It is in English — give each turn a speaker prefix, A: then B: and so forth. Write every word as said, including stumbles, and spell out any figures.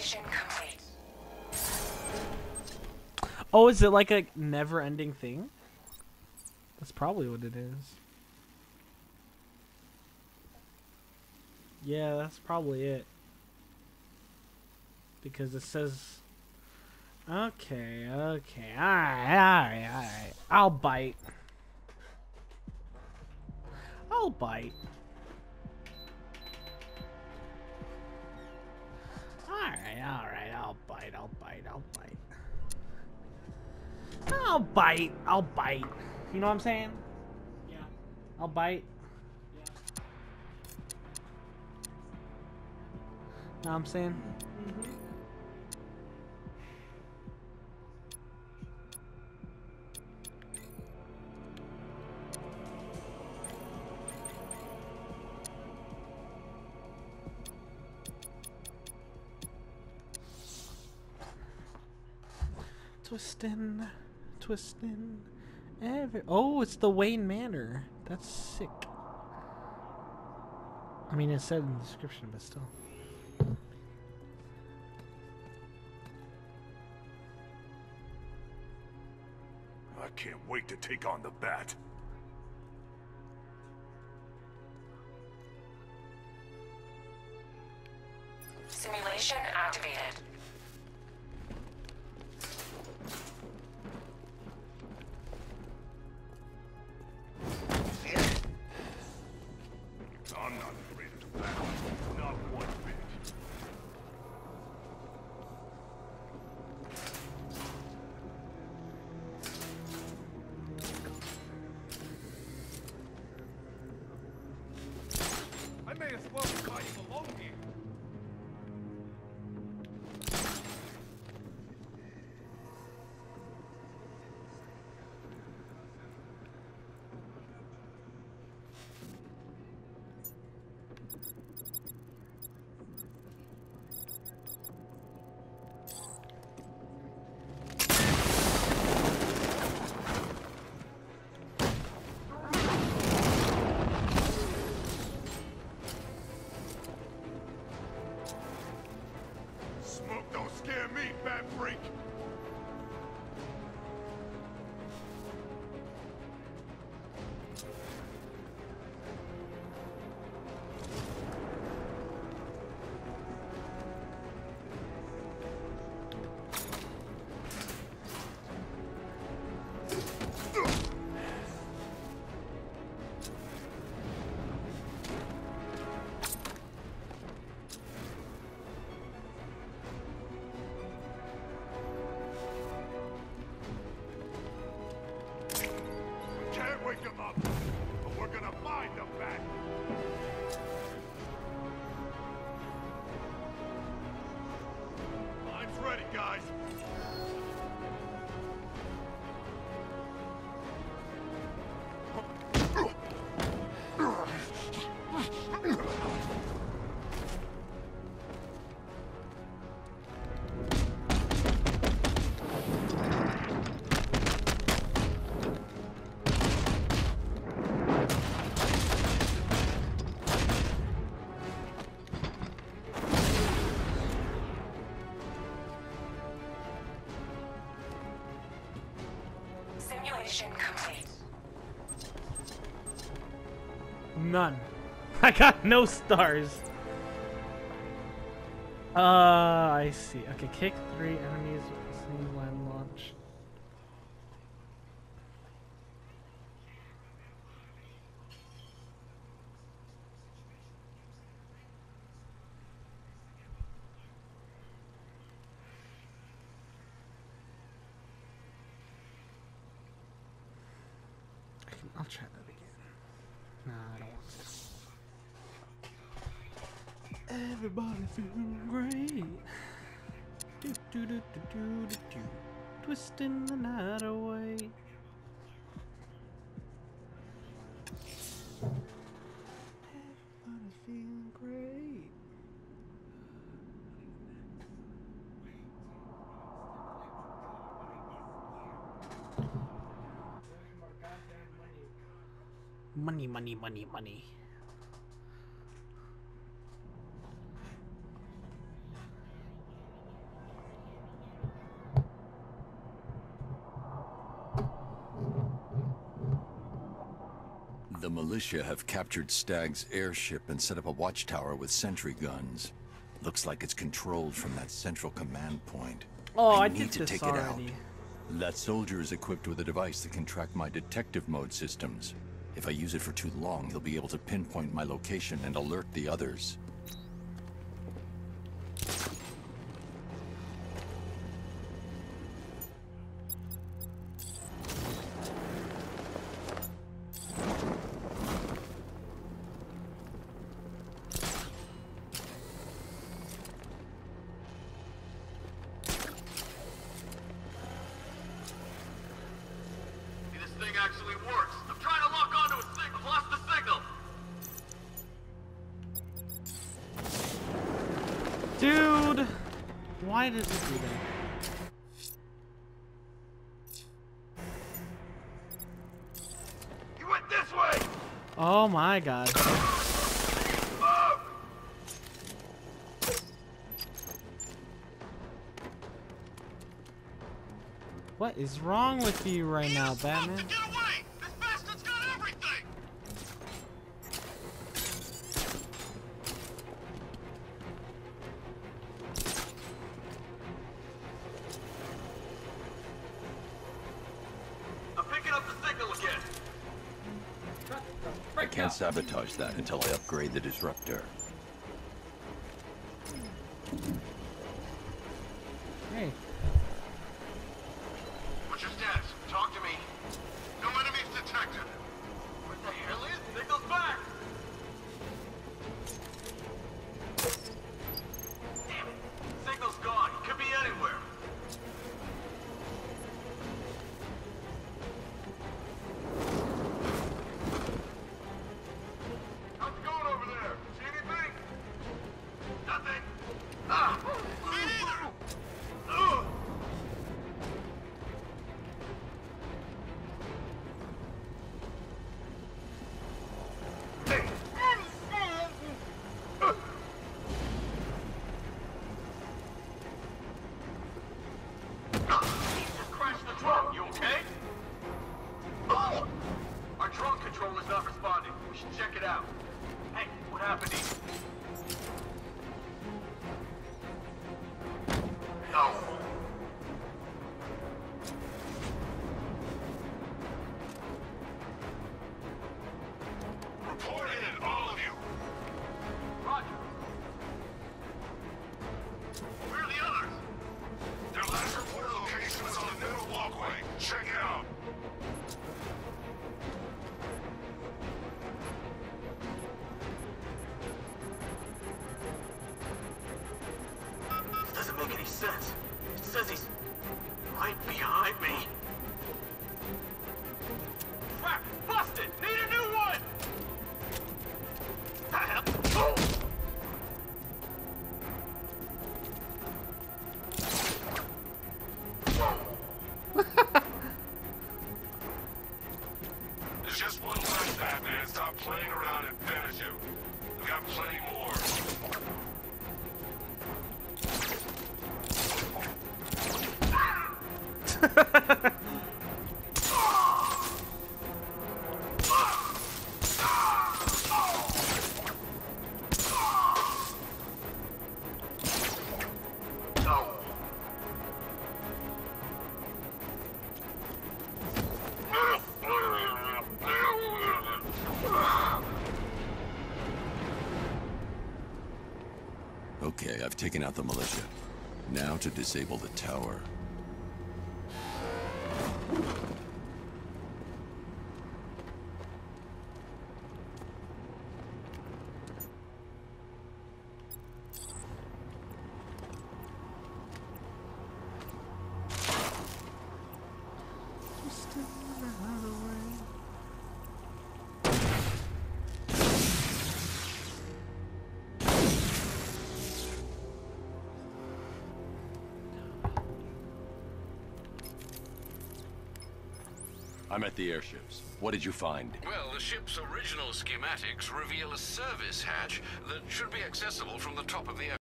A: Simulation complete.
B: Oh, is it like a never-ending thing? That's probably what it is. Yeah, that's probably it. Because it says... Okay, okay, alright, alright, alright. I'll bite. I'll bite. Alright, alright, I'll bite, I'll bite, I'll bite. I'll bite, I'll bite. You know what I'm saying?
C: Yeah.
B: I'll bite.
C: Yeah.
B: Know what I'm saying?
C: Mm-hmm.
B: Twistin', twistin', every. Oh, it's the Wayne Manor. That's sick. I mean, it said in the description, but still.
D: I can't wait to take on the Bat.
A: Simulation activated.
D: I'm not afraid of the Bat. Not one bit. I may as well fight alone here. Smoke don't scare me, Bat Freak. Can't wake him up, but we're gonna find the Bat. Mine's ready, guys.
A: Simulation complete.
B: None. I got no stars. Uh, I see. Okay, kick three enemies with the same land launch. I can, I'll try that again. No, I don't want to. Everybody feeling great. Do, do, do, do, do, do, do. Twisting the night away. Everybody feeling great. Money, money, money, money.
C: The militia have captured Stag's airship and set up a watchtower with sentry guns. Looks like it's controlled from that central command point.
B: Oh, I,
C: I
B: did
C: need to
B: this
C: take
B: already.
C: it out. That soldier is equipped with a device that can track my detective mode systems. If I use it for too long, he'll be able to pinpoint my location and alert the others.
E: Thing actually works. I'm trying to lock onto a signal. Lost the signal.
B: Dude, why does it do that?
E: You went this way.
B: Oh my god.
E: Move!
B: What is wrong with you right now, Batman?
E: Get away! This bastard's got everything! I'm picking up the signal again.
C: I can't sabotage that until I upgrade the disruptor.
B: Hey.
E: What's your status? Talk to me. No enemies detected. What the hell is? Signal's back! Damn it. Signal's gone. He could be anywhere. How's it going over there? See anything? Nothing. Ah! Me neither! Ugh! Just crashed the trunk. You okay? Our trunk controller's not responding. We should check it out. Hey, what happened to you? No.
D: Report in, all of you.
E: Roger. Where are the others?
D: Their last reported location was on the middle walkway. Check it out.
E: This doesn't make any sense. It says he's right behind me. Crap! Busted! Need a new one! The hell? Oh!
D: There's just one left, Batman. Stop playing around and finish him. We got plenty more.
C: Okay, I've taken out the militia. Now to disable the tower.
B: Just another way.
C: I'm at the airships. What did you find?
F: Well, the ship's original schematics reveal a service hatch that should be accessible from the top of the